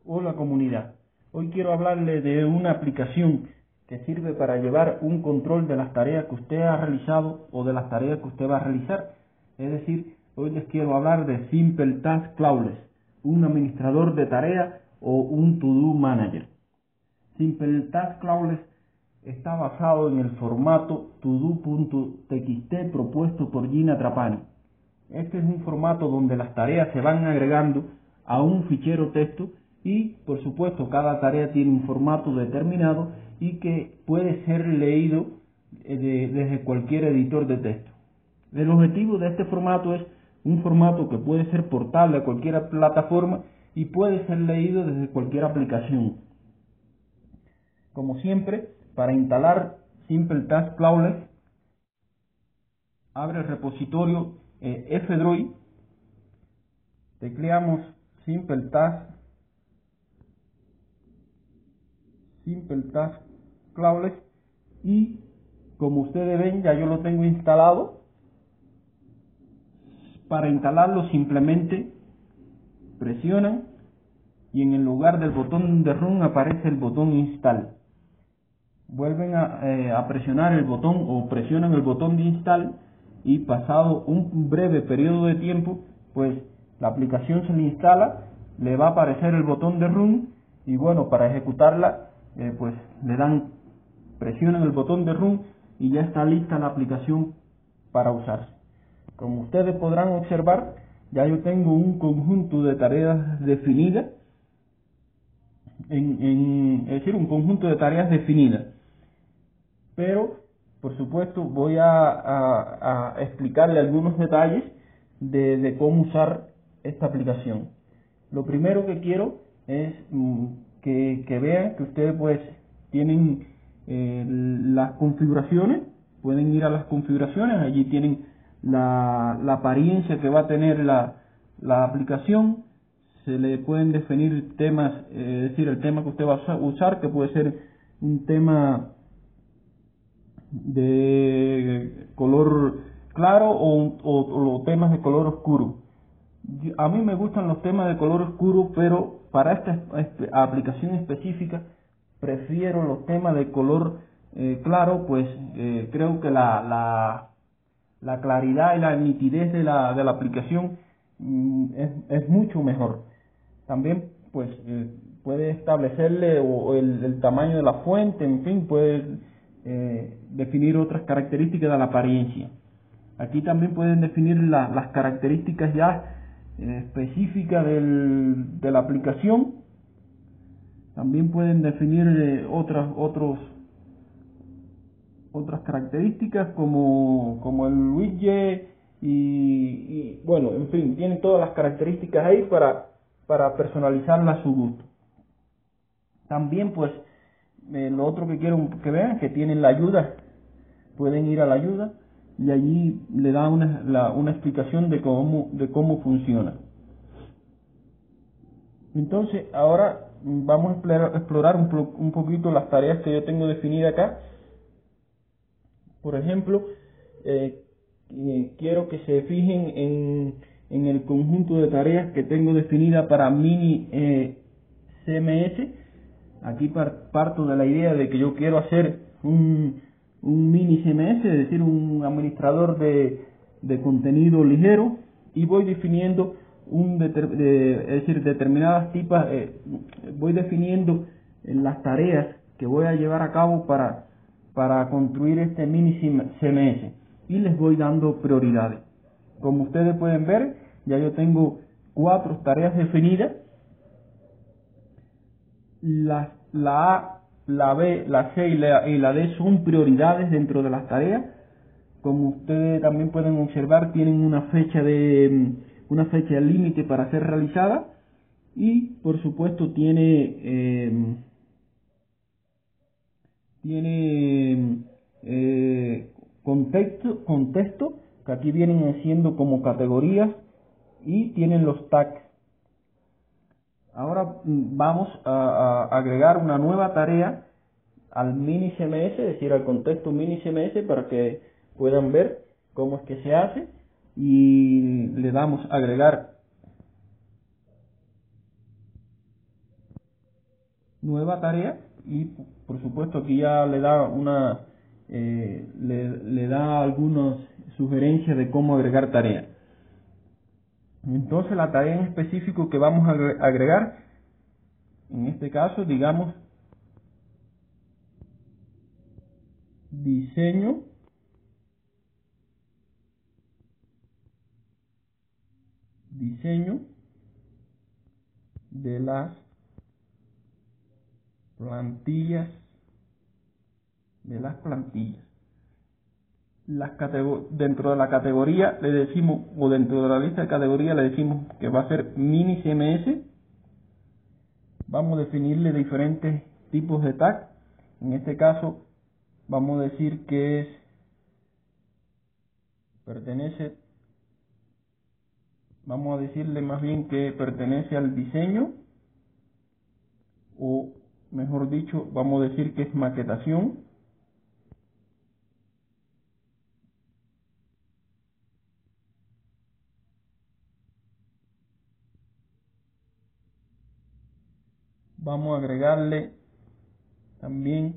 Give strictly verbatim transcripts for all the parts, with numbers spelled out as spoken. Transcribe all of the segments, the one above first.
Hola comunidad, hoy quiero hablarle de una aplicación que sirve para llevar un control de las tareas que usted ha realizado o de las tareas que usted va a realizar. Es decir, hoy les quiero hablar de Simple Task Clauseless, un administrador de tareas o un To-Do Manager. Simple Task Clauseless está basado en el formato todo.txt propuesto por Gina Trapani. Este es un formato donde las tareas se van agregando a un fichero texto y, por supuesto, cada tarea tiene un formato determinado y que puede ser leído de, desde cualquier editor de texto. El objetivo de este formato es un formato que puede ser portable a cualquier plataforma y puede ser leído desde cualquier aplicación. Como siempre, para instalar Simple Task Clauseless, abre el repositorio eh, F-Droid, tecleamos Simple Task Simple Task Clauseless y, como ustedes ven, ya yo lo tengo instalado. Para instalarlo simplemente presionan y en el lugar del botón de Run aparece el botón Install. Vuelven a, eh, a presionar el botón o presionan el botón de Install y pasado un breve periodo de tiempo, pues la aplicación se le instala, le va a aparecer el botón de Run y bueno, para ejecutarla Eh, pues le dan, presionan el botón de Run y ya está lista la aplicación para usarse. Como ustedes podrán observar, ya yo tengo un conjunto de tareas definidas, en, en, es decir, un conjunto de tareas definidas, pero por supuesto voy a, a, a explicarle algunos detalles de, de cómo usar esta aplicación. Lo primero que quiero es mmm, Que, que vean que ustedes pues tienen eh, las configuraciones, pueden ir a las configuraciones, allí tienen la, la apariencia que va a tener la, la aplicación, se le pueden definir temas, eh, es decir, el tema que usted va a usar, que puede ser un tema de color claro o, o, o temas de color oscuro. A mí me gustan los temas de color oscuro, pero para esta aplicación específica prefiero los temas de color eh, claro, pues eh, creo que la, la, la claridad y la nitidez de la, de la aplicación mm, es, es mucho mejor. También pues eh, puede establecerle o, o el, el tamaño de la fuente, en fin, puede eh, definir otras características de la apariencia. Aquí también pueden definir la, las características ya específica del, de la aplicación. También pueden definir eh, otras otros otras características como, como el widget y, y bueno, en fin, tienen todas las características ahí para, para personalizarla a su gusto. También pues eh, lo otro que quiero que vean, que tienen la ayuda, pueden ir a la ayuda y allí le da una, la, una explicación de cómo, de cómo funciona. Entonces, ahora vamos a explorar un, un poquito las tareas que yo tengo definidas acá. Por ejemplo, eh, eh, quiero que se fijen en, en el conjunto de tareas que tengo definida para mini eh, C M S. Aquí par, parto de la idea de que yo quiero hacer un, un mini C M S, es decir, un administrador de, de contenido ligero, y voy definiendo un deter, de, es decir, determinadas tipas, eh, voy definiendo las tareas que voy a llevar a cabo para, para construir este mini C M S y les voy dando prioridades. Como ustedes pueden ver, ya yo tengo cuatro tareas definidas. La, la A, la B, la C y la, y la D son prioridades dentro de las tareas. Como ustedes también pueden observar, tienen una fecha de una fecha límite para ser realizada y por supuesto tiene eh, tiene eh, contexto, contexto que aquí vienen siendo como categorías y tienen los tags. Ahora vamos a, a agregar una nueva tarea al mini C M S, es decir, al contexto mini C M S, para que puedan ver cómo es que se hace, y le damos a agregar nueva tarea y por supuesto aquí ya le da una eh, le, le da algunas sugerencias de cómo agregar tareas. Entonces la tarea en específico que vamos a agregar, en este caso digamos diseño diseño de las plantillas de las plantillas las dentro de la categoría le decimos, o dentro de la lista de categorías le decimos que va a ser mini C M S. Vamos a definirle diferentes tipos de tag. En este caso vamos a decir que es pertenece vamos a decirle más bien que pertenece al diseño, o mejor dicho vamos a decir que es maquetación. Vamos a agregarle también,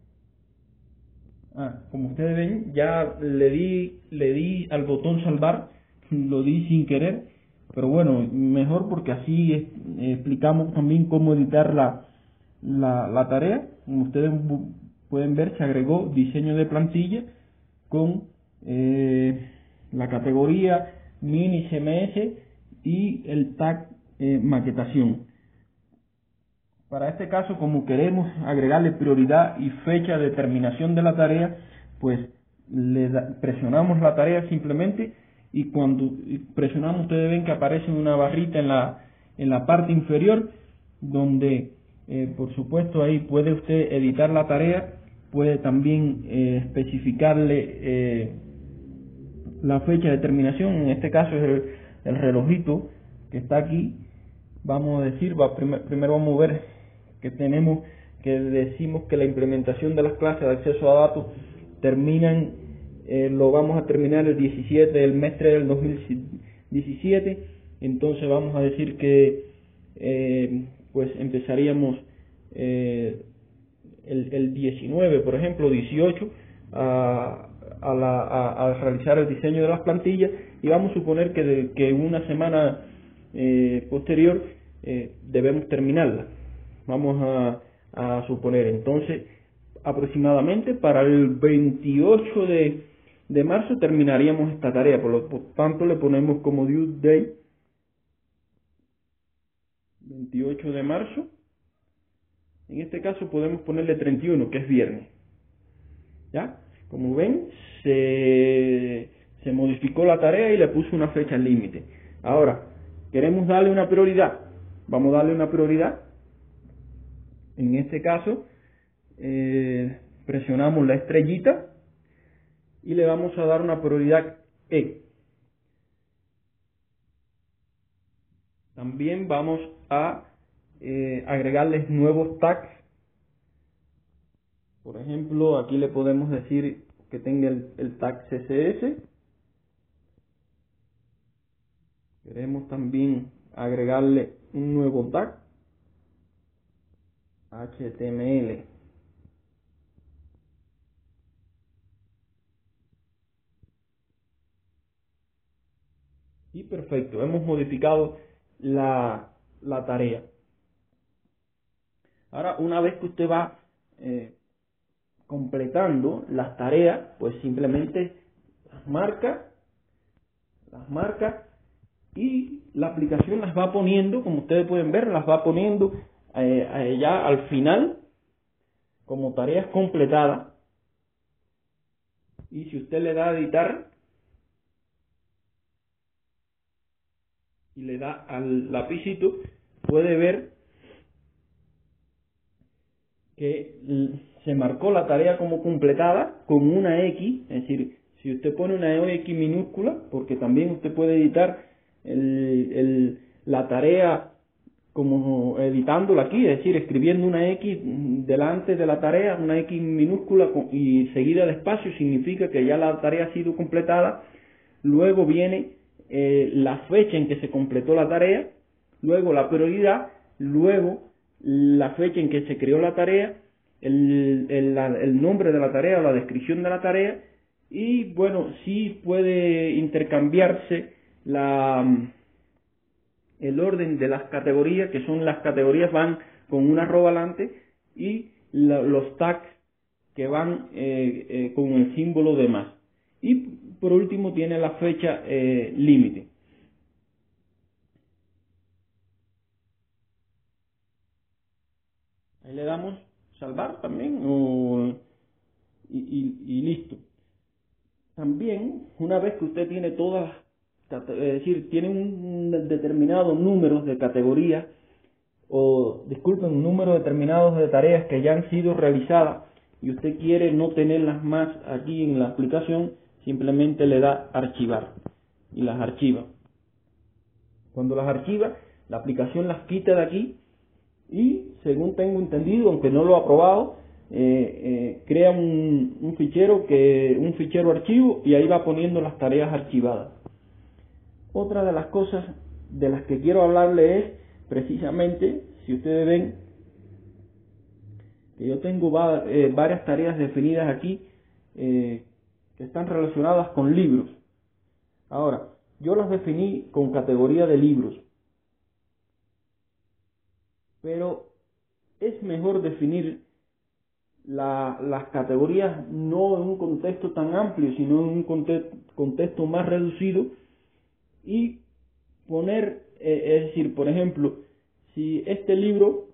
ah, como ustedes ven, ya le di, le di al botón salvar, lo di sin querer, pero bueno, mejor porque así eh, explicamos también cómo editar la, la, la tarea. Como ustedes pueden ver, se agregó diseño de plantilla con eh, la categoría mini C M S y el tag eh, maquetación. Para este caso, como queremos agregarle prioridad y fecha de terminación de la tarea, pues le da, presionamos la tarea simplemente, y cuando presionamos ustedes ven que aparece una barrita en la, en la parte inferior donde eh, por supuesto ahí puede usted editar la tarea, puede también eh, especificarle eh, la fecha de terminación. En este caso es el, el relojito que está aquí. Vamos a decir, va, prim primero vamos a ver que tenemos, que decimos que la implementación de las clases de acceso a datos terminan, eh, lo vamos a terminar el diecisiete del mes tres del dos mil diecisiete. Entonces vamos a decir que eh, pues empezaríamos eh, el, el diecinueve, por ejemplo, dieciocho a, a, la, a, a realizar el diseño de las plantillas, y vamos a suponer que, de, que una semana eh, posterior eh, debemos terminarla. Vamos a, a suponer entonces aproximadamente para el veintiocho de, de marzo terminaríamos esta tarea. Por lo por tanto le ponemos como due date veintiocho de marzo. En este caso podemos ponerle treinta y uno, que es viernes. ¿Ya? Como ven, se, se modificó la tarea y le puso una fecha límite. Ahora, queremos darle una prioridad. Vamos a darle una prioridad. En este caso, eh, presionamos la estrellita y le vamos a dar una prioridad E. También vamos a eh, agregarles nuevos tags. Por ejemplo, aquí le podemos decir que tenga el, el tag C S S. Queremos también agregarle un nuevo tag H T M L. Y perfecto, hemos modificado la, la tarea. Ahora, una vez que usted va eh, completando las tareas, pues simplemente las marca, las marca y la aplicación las va poniendo, como ustedes pueden ver, las va poniendo eh, ya al final como tareas completadas. Y si usted le da a editar y le da al lapicito, puede ver que se marcó la tarea como completada con una X. Es decir, si usted pone una X minúscula, porque también usted puede editar el, el, la tarea como editándola aquí, es decir, escribiendo una X delante de la tarea, una X minúscula y seguida de espacio, significa que ya la tarea ha sido completada. Luego viene eh, la fecha en que se completó la tarea, luego la prioridad, luego la fecha en que se creó la tarea, el, el, la, el nombre de la tarea o la descripción de la tarea, y bueno, sí puede intercambiarse la, el orden de las categorías, que son las categorías van con una arroba delante, y la, los tags que van eh, eh, con el símbolo de más. Y por último tiene la fecha eh, límite. Ahí le damos salvar también o, y, y, y listo. También, una vez que usted tiene todas, es decir, tiene un determinado número de categorías o, disculpen, un número determinado de tareas que ya han sido realizadas y usted quiere no tenerlas más aquí en la aplicación, simplemente le da archivar y las archiva. Cuando las archiva, la aplicación las quita de aquí y, según tengo entendido, aunque no lo he aprobado, eh, eh, crea un, un fichero que un fichero archivo y ahí va poniendo las tareas archivadas. Otra de las cosas de las que quiero hablarle es precisamente, si ustedes ven que yo tengo va, eh, varias tareas definidas aquí eh, que están relacionadas con libros. Ahora, yo las definí con categoría de libros, pero es mejor definir la, las categorías no en un contexto tan amplio, sino en un contexto, contexto más reducido y poner, eh, es decir, por ejemplo, si este libro,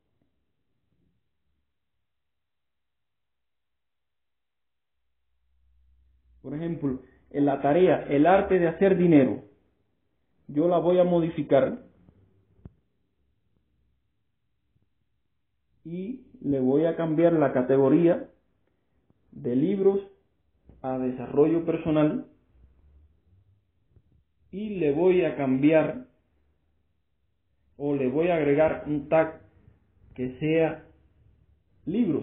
por ejemplo, en la tarea el arte de hacer dinero, yo la voy a modificar y le voy a cambiar la categoría de libros a desarrollo personal y le voy a cambiar o le voy a agregar un tag que sea libros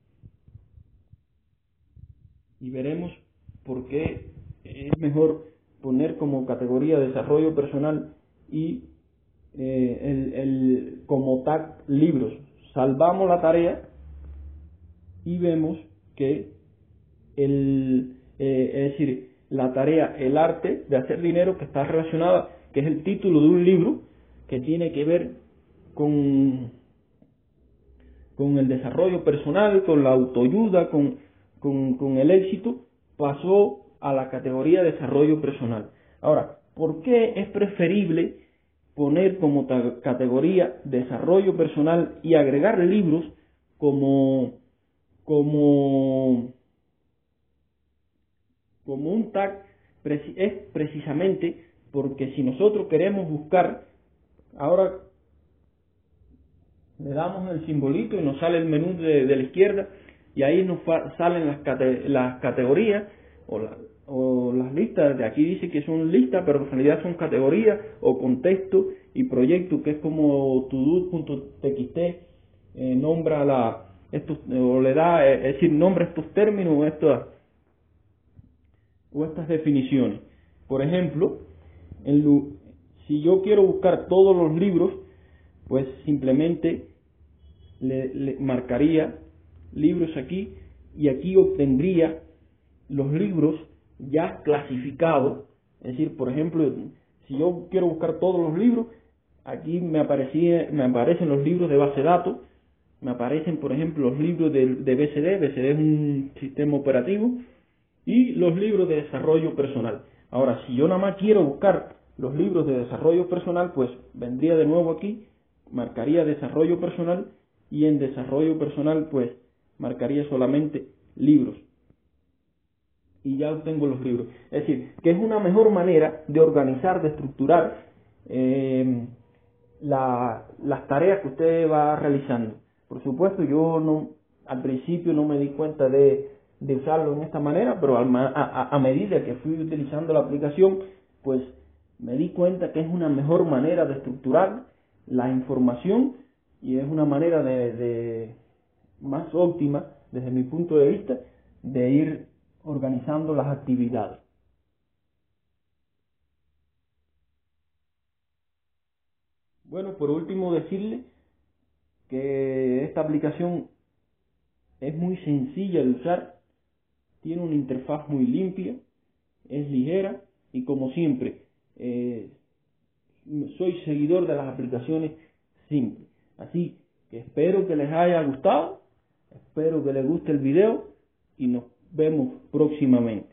y veremos por qué es mejor poner como categoría desarrollo personal y eh, el, el, como tag libros. Salvamos la tarea y vemos que el, eh, es decir, la tarea el arte de hacer dinero, que está relacionada, que es el título de un libro que tiene que ver con, con el desarrollo personal, con la autoayuda, con, con, con el éxito, pasó a la categoría desarrollo personal. Ahora, ¿por qué es preferible poner como categoría desarrollo personal y agregar libros como, como, como un tag? Es precisamente porque si nosotros queremos buscar, ahora le damos el simbolito y nos sale el menú de, de la izquierda y ahí nos salen las, cate, las categorías o, la, o las listas. De aquí dice que son listas, pero en realidad son categorías o contexto y proyecto, que es como todo punto t x t, eh, nombra la, estos, o le da, es decir, nombra estos términos o estas, o estas definiciones. Por ejemplo, en lo, si yo quiero buscar todos los libros, pues simplemente le, le marcaría libros aquí y aquí obtendría los libros ya clasificados. Es decir, por ejemplo, si yo quiero buscar todos los libros, aquí me, aparecía, me aparecen los libros de base de datos, me aparecen, por ejemplo, los libros de, de B C D, B C D es un sistema operativo, y los libros de desarrollo personal. Ahora, si yo nada más quiero buscar los libros de desarrollo personal, pues vendría de nuevo aquí, marcaría desarrollo personal y en desarrollo personal pues marcaría solamente libros y ya obtengo los libros. Es decir, que es una mejor manera de organizar, de estructurar eh, la, las tareas que usted va realizando. Por supuesto, yo no al principio no me di cuenta de, de usarlo en esta manera, pero a, a, a medida que fui utilizando la aplicación, pues me di cuenta que es una mejor manera de estructurar la información y es una manera de, de más óptima desde mi punto de vista de ir organizando las actividades. Bueno, por último decirle que esta aplicación es muy sencilla de usar, tiene una interfaz muy limpia, es ligera y como siempre, eh, soy seguidor de las aplicaciones simples. Así que espero que les haya gustado, espero que les guste el video y nos vemos próximamente.